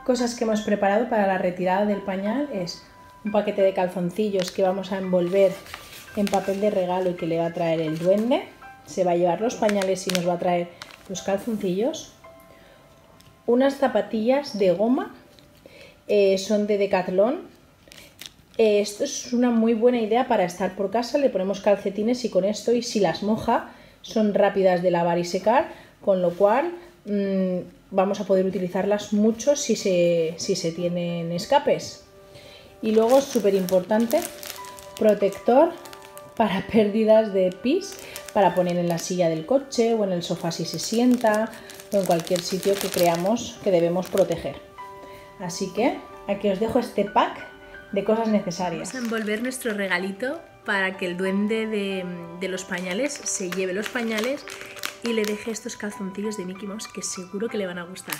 cosas que hemos preparado para la retirada del pañal es un paquete de calzoncillos que vamos a envolver en papel de regalo y que le va a traer el duende. Se va a llevar los pañales y nos va a traer los calzoncillos. Unas zapatillas de goma, son de Decathlon. Esto es una muy buena idea para estar por casa. Le ponemos calcetines y con esto, y si las moja, son rápidas de lavar y secar, con lo cual vamos a poder utilizarlas mucho si se tienen escapes. Y luego, súper importante, protector para pérdidas de pis, para poner en la silla del coche o en el sofá si se sienta, o en cualquier sitio que creamos que debemos proteger. Así que aquí os dejo este pack de cosas necesarias. Vamos a envolver nuestro regalito para que el duende de los pañales se lleve los pañales y le deje estos calzoncillos de Mickey Mouse que seguro que le van a gustar.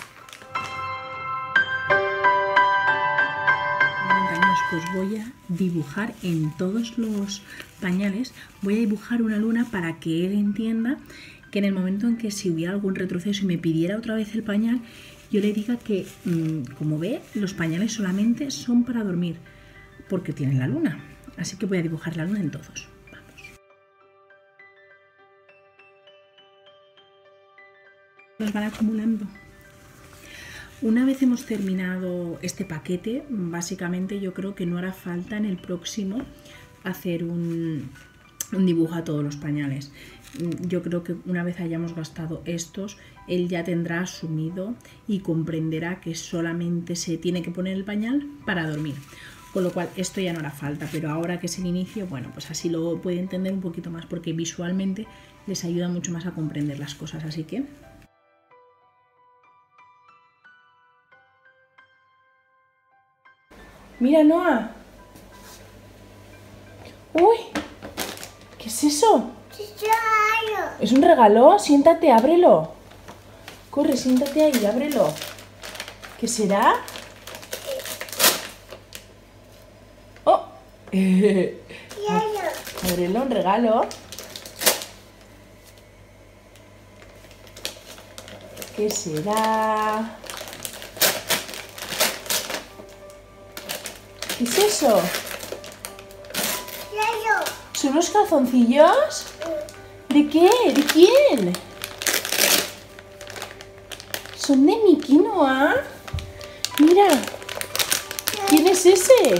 Pues voy a dibujar en todos los pañales, voy a dibujar una luna para que él entienda que en el momento en que si hubiera algún retroceso y me pidiera otra vez el pañal, yo le diga que, como ve, los pañales solamente son para dormir, porque tienen la luna. Así que voy a dibujar la luna en todos. Vamos. Nos van acumulando. Una vez hemos terminado este paquete, básicamente yo creo que no hará falta en el próximo hacer un dibujo a todos los pañales. Yo creo que una vez hayamos gastado estos, él ya tendrá asumido y comprenderá que solamente se tiene que poner el pañal para dormir. Con lo cual esto ya no hará falta, pero ahora que es el inicio, bueno, pues así lo puede entender un poquito más, porque visualmente les ayuda mucho más a comprender las cosas, así que... Mira, Noah. ¡Uy! ¿Qué es eso? ¿Es un regalo? Siéntate, ábrelo. Corre, siéntate ahí, ábrelo. ¿Qué será? ¡Oh! Ábrelo, un regalo. ¿Qué será? ¿Qué es eso? ¿Son los calzoncillos? ¿De qué? ¿De quién? ¿Son de Mickey, Noah? Mira. ¿Quién es ese?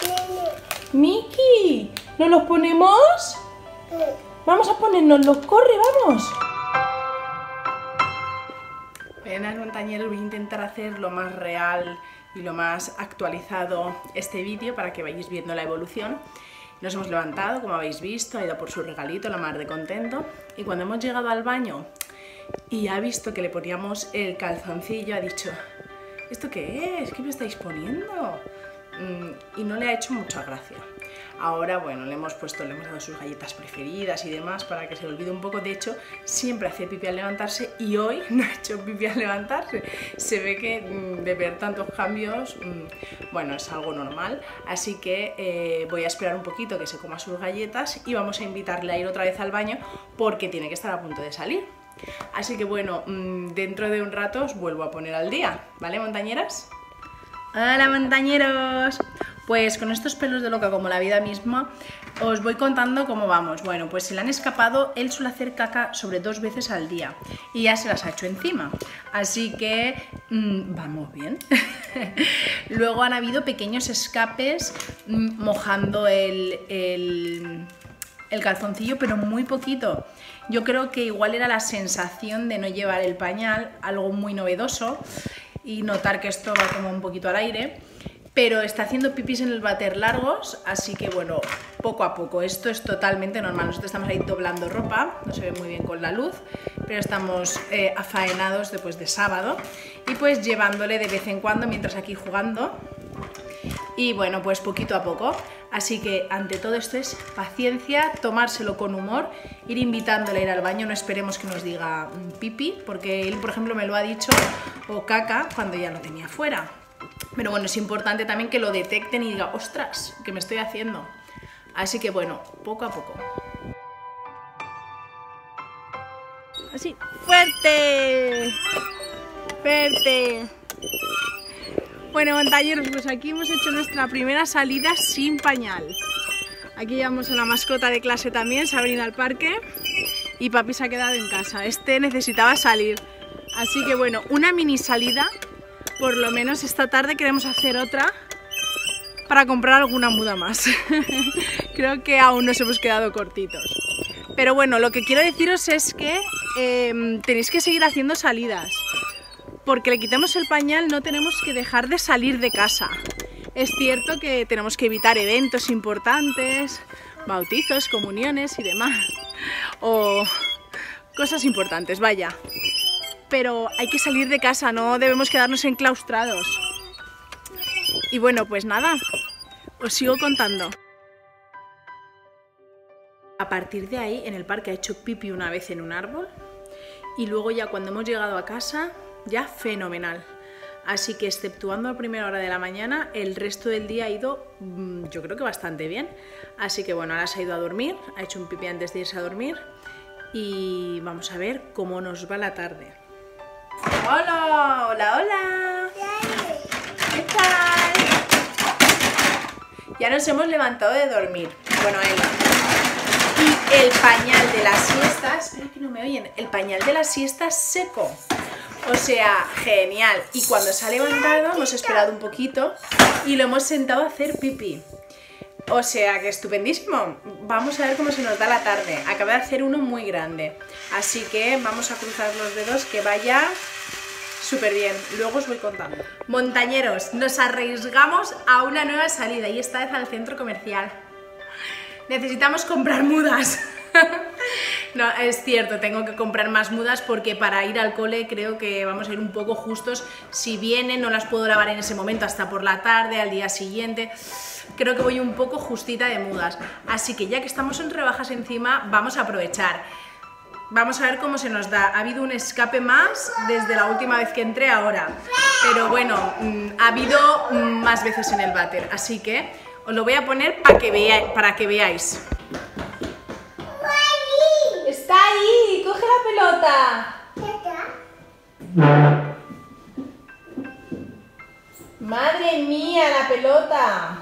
Mickey. ¿Nos los ponemos? Vamos a ponérnoslos. Corre, vamos. Buenas, montañeros, voy a intentar hacer lo más real y lo más actualizado este vídeo para que vayáis viendo la evolución. Nos hemos levantado, como habéis visto, ha ido por su regalito, la mar de contento, y cuando hemos llegado al baño y ha visto que le poníamos el calzoncillo, ha dicho: ¿esto qué es? ¿Qué me estáis poniendo? Y no le ha hecho mucha gracia. Ahora, bueno, le hemos dado sus galletas preferidas y demás para que se le olvide un poco. De hecho, siempre hace pipí al levantarse y hoy no ha hecho pipí al levantarse. Se ve que de ver tantos cambios, bueno, es algo normal. Así que voy a esperar un poquito que se coma sus galletas y vamos a invitarle a ir otra vez al baño porque tiene que estar a punto de salir. Así que bueno, dentro de un rato os vuelvo a poner al día, ¿vale, montañeras? ¡Hola, montañeros! Pues con estos pelos de loca como la vida misma, os voy contando cómo vamos. Bueno, pues se le han escapado, él suele hacer caca sobre 2 veces al día y ya se las ha hecho encima. Así que vamos bien. Luego han habido pequeños escapes mojando el calzoncillo, pero muy poquito. Yo creo que igual era la sensación de no llevar el pañal, algo muy novedoso, y notar que esto va como un poquito al aire. Pero está haciendo pipis en el váter largos, así que bueno, poco a poco. Esto es totalmente normal. Nosotros estamos ahí doblando ropa, no se ve muy bien con la luz, pero estamos afaenados después de sábado y pues llevándole de vez en cuando mientras aquí jugando. Y bueno, pues poquito a poco. Así que ante todo esto es paciencia, tomárselo con humor, ir invitándole a ir al baño. No esperemos que nos diga pipi, porque él, por ejemplo, me lo ha dicho, o caca, cuando ya lo tenía fuera. Pero bueno, es importante también que lo detecten y diga: ostras, ¿qué me estoy haciendo? Así que bueno, poco a poco. Así, fuerte, fuerte, Bueno, montañeros, pues aquí hemos hecho nuestra primera salida sin pañal. Aquí llevamos a la mascota de clase también, Sabrina al parque, y papi se ha quedado en casa. Este necesitaba salir, así que bueno, una mini salida. Por lo menos esta tarde queremos hacer otra para comprar alguna muda más. Creo que aún nos hemos quedado cortitos. Pero bueno, lo que quiero deciros es que tenéis que seguir haciendo salidas. Porque le quitamos el pañal, no tenemos que dejar de salir de casa. Es cierto que tenemos que evitar eventos importantes, bautizos, comuniones y demás. O cosas importantes, vaya. Pero hay que salir de casa, no debemos quedarnos enclaustrados. Y bueno, pues nada, os sigo contando. A partir de ahí, en el parque ha hecho pipi una vez en un árbol. Y luego ya cuando hemos llegado a casa, ya fenomenal. Así que exceptuando a primera hora de la mañana, el resto del día ha ido, yo creo que bastante bien. Así que bueno, ahora se ha ido a dormir, ha hecho un pipi antes de irse a dormir. Y vamos a ver cómo nos va la tarde. ¡Hola! ¡Hola, hola! ¿Qué tal? Ya nos hemos levantado de dormir. Bueno, él. Y el pañal de la siesta, espero que no me oyen, el pañal de la siesta seco. O sea, genial. Y cuando se ha levantado hemos esperado un poquito y lo hemos sentado a hacer pipí. O sea, que estupendísimo. Vamos a ver cómo se nos da la tarde. Acabo de hacer uno muy grande. Así que vamos a cruzar los dedos que vaya súper bien. Luego os voy contando. Montañeros, nos arriesgamos a una nueva salida y esta vez al centro comercial. Necesitamos comprar mudas. No, es cierto, tengo que comprar más mudas porque para ir al cole creo que vamos a ir un poco justos. Si vienen no las puedo lavar en ese momento hasta por la tarde, al día siguiente. Creo que voy un poco justita de mudas. Así que ya que estamos en rebajas encima, vamos a aprovechar. Vamos a ver cómo se nos da. Ha habido un escape más desde la última vez que entré ahora. Pero bueno, ha habido más veces en el váter. Así que os lo voy a poner para que veáis. ¡Está ahí! ¡Coge la pelota! ¡Madre mía, la pelota!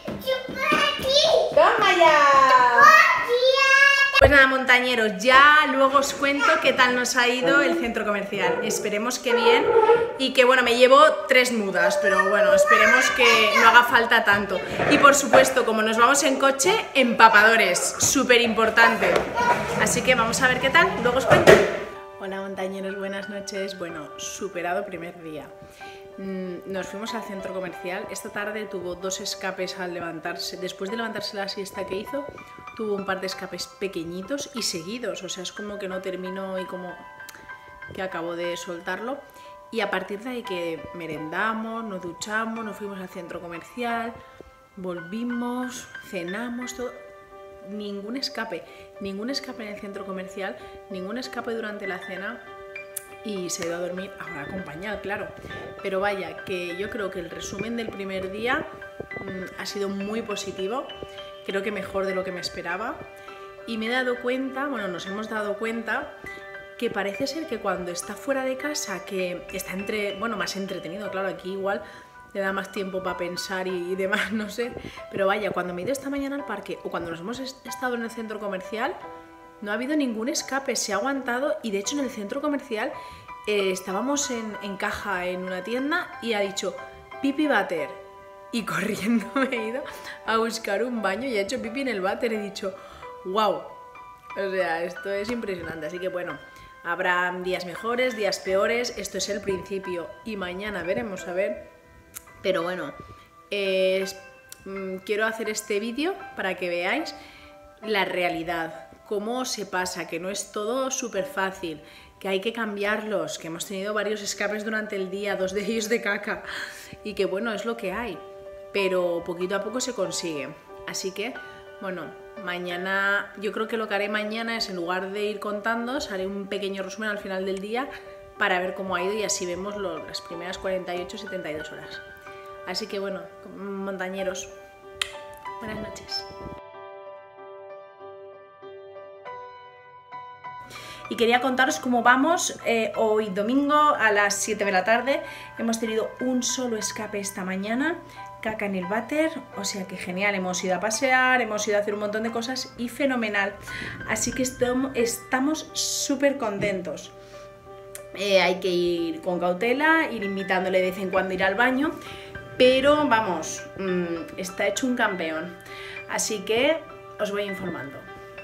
¡Toma ya! Pues nada, montañeros, ya luego os cuento qué tal nos ha ido el centro comercial. Esperemos que bien y que bueno, me llevo 3 mudas, pero bueno, esperemos que no haga falta tanto. Y por supuesto, como nos vamos en coche, empapadores, súper importante. Así que vamos a ver qué tal, luego os cuento. Hola montañeros, buenas noches. Bueno, superado primer día. Nos fuimos al centro comercial. Esta tarde tuvo 2 escapes al levantarse. Después de levantarse la siesta que hizo, tuvo un par de escapes pequeñitos y seguidos. O sea, es como que no terminó y como que acabó de soltarlo. Y a partir de ahí que merendamos, nos duchamos, nos fuimos al centro comercial, volvimos, cenamos, todo. Ningún escape en el centro comercial, ningún escape durante la cena. Y se ha ido a dormir ahora acompañado, claro. Pero vaya, que yo creo que el resumen del primer día ha sido muy positivo. Creo que mejor de lo que me esperaba. Y me he dado cuenta, bueno, nos hemos dado cuenta que parece ser que cuando está fuera de casa, que está más entretenido, claro, aquí igual le da más tiempo para pensar y demás, no sé. Pero vaya, cuando me he ido esta mañana al parque o cuando nos hemos estado en el centro comercial, no ha habido ningún escape, se ha aguantado. Y de hecho en el centro comercial estábamos en caja en una tienda y ha dicho pipi váter. Y corriendo me he ido a buscar un baño y he hecho pipi en el váter. He dicho, wow, o sea, esto es impresionante. Así que bueno, habrá días mejores, días peores, esto es el principio y mañana veremos a ver. Pero bueno, quiero hacer este vídeo para que veáis la realidad, cómo se pasa, que no es todo súper fácil, que hay que cambiarlos, que hemos tenido varios escapes durante el día, 2 de ellos de caca, y que bueno, es lo que hay, pero poquito a poco se consigue. Así que, bueno, mañana, yo creo que lo que haré mañana es, en lugar de ir contando, haré un pequeño resumen al final del día para ver cómo ha ido y así vemos las primeras 48-72 horas. Así que bueno, montañeros, buenas noches. y quería contaros cómo vamos. Hoy domingo a las 7 de la tarde hemos tenido un solo escape esta mañana, caca en el váter, o sea que genial, hemos ido a pasear, hemos ido a hacer un montón de cosas y fenomenal, así que estamos súper contentos. Hay que ir con cautela, ir invitándole de vez en cuando a ir al baño, pero vamos, está hecho un campeón, así que os voy informando.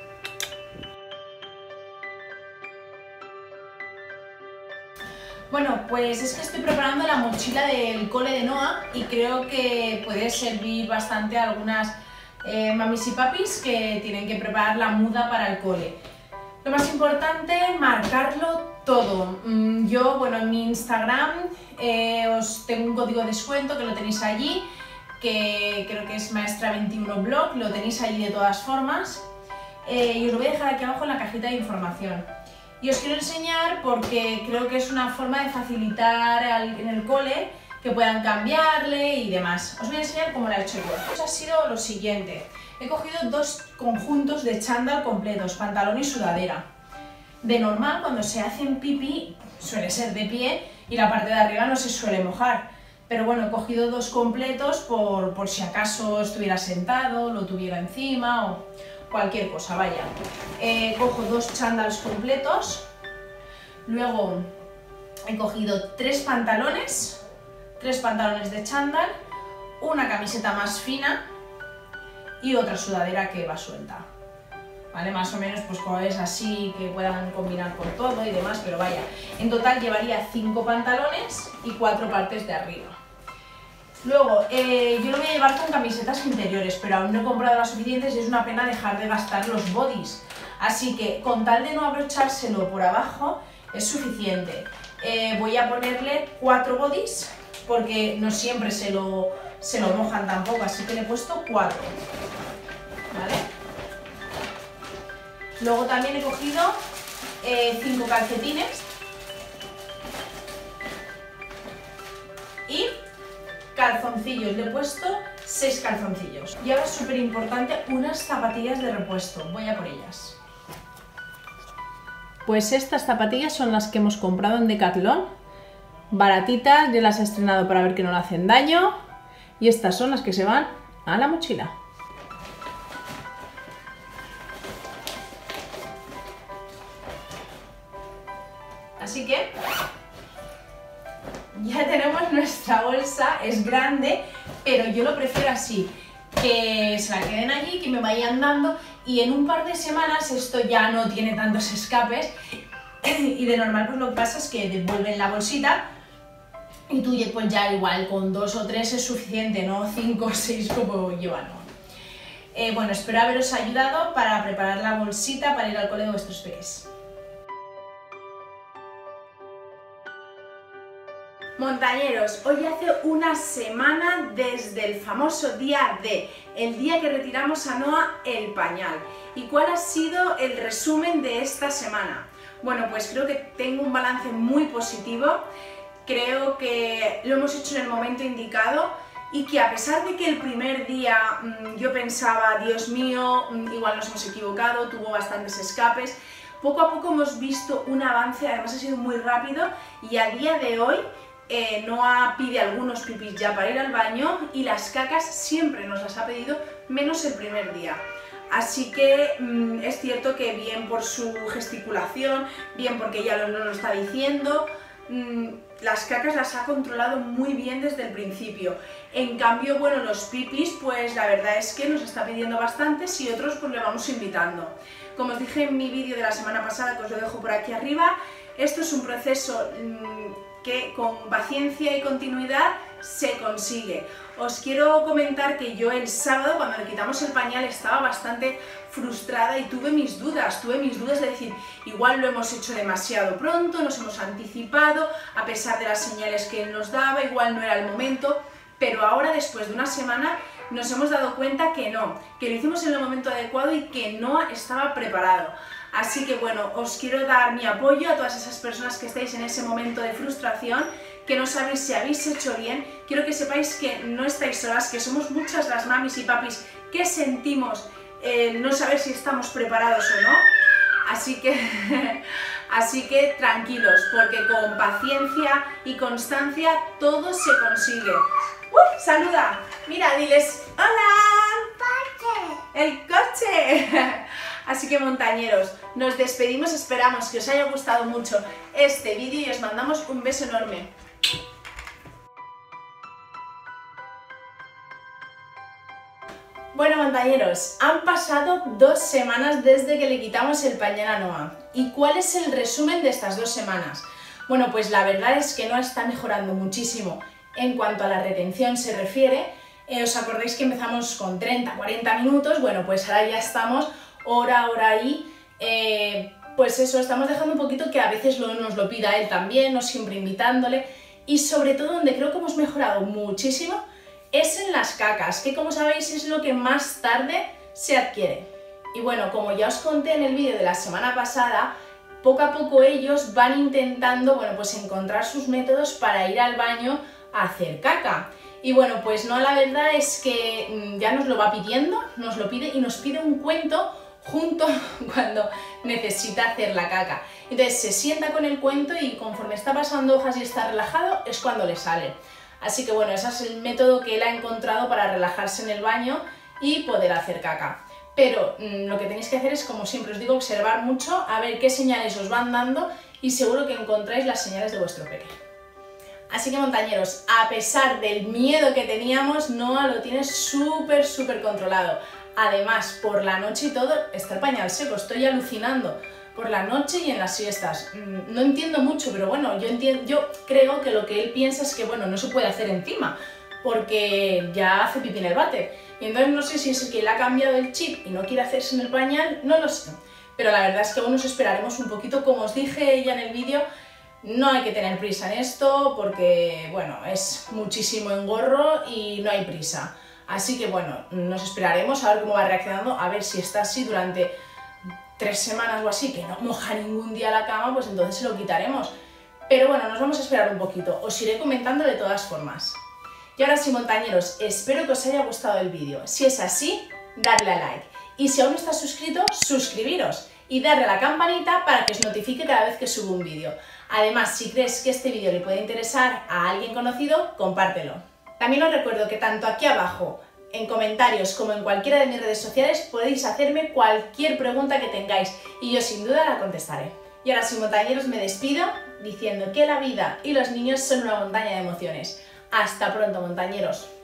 Bueno, pues es que estoy preparando la mochila del cole de Noah y creo que puede servir bastante a algunas mamis y papis que tienen que preparar la muda para el cole. Lo más importante, marcarlo todo. Yo, bueno, en mi Instagram os tengo un código de descuento que lo tenéis allí, que creo que es maestra21blog, lo tenéis allí de todas formas, y os lo voy a dejar aquí abajo en la cajita de información. Y os quiero enseñar porque creo que es una forma de facilitar en el cole que puedan cambiarle y demás. Os voy a enseñar cómo lo he hecho yo. Pues ha sido lo siguiente. He cogido dos conjuntos de chándal completos, pantalón y sudadera. De normal, cuando se hacen pipí, suele ser de pie y la parte de arriba no se suele mojar. Pero bueno, he cogido dos completos por si acaso estuviera sentado, lo tuviera encima o cualquier cosa, vaya. Cojo dos chándals completos, luego he cogido tres pantalones de chándal, una camiseta más fina y otra sudadera que va suelta. ¿Vale? Más o menos pues colores así que puedan combinar con todo y demás, pero vaya, en total llevaría 5 pantalones y 4 partes de arriba. Luego, yo lo voy a llevar con camisetas interiores, pero aún no he comprado las suficientes y es una pena dejar de gastar los bodys. Así que, con tal de no abrochárselo por abajo, es suficiente. Voy a ponerle 4 bodys, porque no siempre se lo mojan tampoco, así que le he puesto 4. ¿Vale? Luego también he cogido 5 calcetines y calzoncillos, le he puesto 6 calzoncillos. Y ahora es súper importante, unas zapatillas de repuesto, voy a por ellas. Pues estas zapatillas son las que hemos comprado en Decathlon, baratitas, yo las he estrenado para ver que no le hacen daño y estas son las que se van a la mochila. Así que ya tenemos nuestra bolsa, es grande, pero yo lo prefiero así, que se la queden allí, que me vayan dando y en un par de semanas esto ya no tiene tantos escapes y de normal pues lo que pasa es que devuelven la bolsita y tú pues ya igual con 2 o 3 es suficiente, no 5 o 6 como yo no. Bueno, espero haberos ayudado para preparar la bolsita para ir al cole de vuestros peques. Montañeros, hoy hace una semana desde el famoso día D, el día que retiramos a Noah el pañal. ¿Y cuál ha sido el resumen de esta semana? Bueno, pues creo que tengo un balance muy positivo, creo que lo hemos hecho en el momento indicado y que a pesar de que el primer día yo pensaba, Dios mío, igual nos hemos equivocado, tuvo bastantes escapes, poco a poco hemos visto un avance, además ha sido muy rápido y a día de hoy Noah pide algunos pipis ya para ir al baño y las cacas siempre nos las ha pedido, menos el primer día. Así que es cierto que bien por su gesticulación, bien porque ella no lo está diciendo, las cacas las ha controlado muy bien desde el principio. En cambio, bueno, los pipis, pues la verdad es que nos está pidiendo bastantes y otros pues le vamos invitando. Como os dije en mi vídeo de la semana pasada, que os lo dejo por aquí arriba, esto es un proceso que con paciencia y continuidad se consigue. Os quiero comentar que yo el sábado, cuando le quitamos el pañal, estaba bastante frustrada y tuve mis dudas de decir, igual lo hemos hecho demasiado pronto, nos hemos anticipado, a pesar de las señales que él nos daba, igual no era el momento, pero ahora después de una semana nos hemos dado cuenta que no, que lo hicimos en el momento adecuado y que no estaba preparado. Así que bueno, os quiero dar mi apoyo a todas esas personas que estáis en ese momento de frustración, que no sabéis si habéis hecho bien. Quiero que sepáis que no estáis solas, que somos muchas las mamis y papis que sentimos no saber si estamos preparados o no. Así que tranquilos, porque con paciencia y constancia todo se consigue. ¡Saluda! Mira, diles ¡hola! ¡El coche! Así que montañeros, nos despedimos, esperamos que os haya gustado mucho este vídeo y os mandamos un beso enorme. Bueno, montañeros, han pasado 2 semanas desde que le quitamos el pañal a Noah. ¿Y cuál es el resumen de estas 2 semanas? Bueno, pues la verdad es que Noah está mejorando muchísimo en cuanto a la retención se refiere. ¿Os acordáis que empezamos con 30-40 minutos? Bueno, pues ahora ya estamos hora y pues eso, estamos dejando un poquito que a veces nos lo pida él también, no siempre invitándole. Y sobre todo donde creo que hemos mejorado muchísimo es en las cacas, que como sabéis es lo que más tarde se adquiere. Y bueno, como ya os conté en el vídeo de la semana pasada, poco a poco ellos van intentando, bueno, pues encontrar sus métodos para ir al baño a hacer caca. Y bueno, pues no, la verdad es que ya nos lo va pidiendo, nos lo pide y nos pide un cuento junto cuando necesita hacer la caca. Entonces se sienta con el cuento y conforme está pasando hojas y está relajado es cuando le sale. Así que bueno, ese es el método que él ha encontrado para relajarse en el baño y poder hacer caca. Pero lo que tenéis que hacer es, como siempre os digo, observar mucho, a ver qué señales os van dando y seguro que encontráis las señales de vuestro pequeño. Así que montañeros, a pesar del miedo que teníamos, Noah lo tiene súper controlado. Además, por la noche y todo, está el pañal seco, estoy alucinando. Por la noche y en las siestas. No entiendo mucho, pero bueno, yo creo que lo que él piensa es que bueno, no se puede hacer encima, porque ya hace pipí en el váter. Y entonces no sé si es que le ha cambiado el chip y no quiere hacerse en el pañal, no lo sé. Pero la verdad es que aún nos esperaremos un poquito, como os dije ya en el vídeo, no hay que tener prisa en esto, porque bueno, es muchísimo engorro y no hay prisa. Así que bueno, nos esperaremos a ver cómo va reaccionando, a ver si está así durante 3 semanas o así, que no moja ningún día la cama, pues entonces se lo quitaremos. Pero bueno, nos vamos a esperar un poquito, os iré comentando de todas formas. Y ahora sí, montañeros, espero que os haya gustado el vídeo. Si es así, dadle a like. Y si aún no estás suscrito, suscribiros y darle a la campanita para que os notifique cada vez que subo un vídeo. Además, si crees que este vídeo le puede interesar a alguien conocido, compártelo. También os recuerdo que tanto aquí abajo, en comentarios como en cualquiera de mis redes sociales podéis hacerme cualquier pregunta que tengáis y yo sin duda la contestaré. Y ahora sí, montañeros, me despido diciendo que la vida y los niños son una montaña de emociones. Hasta pronto, montañeros.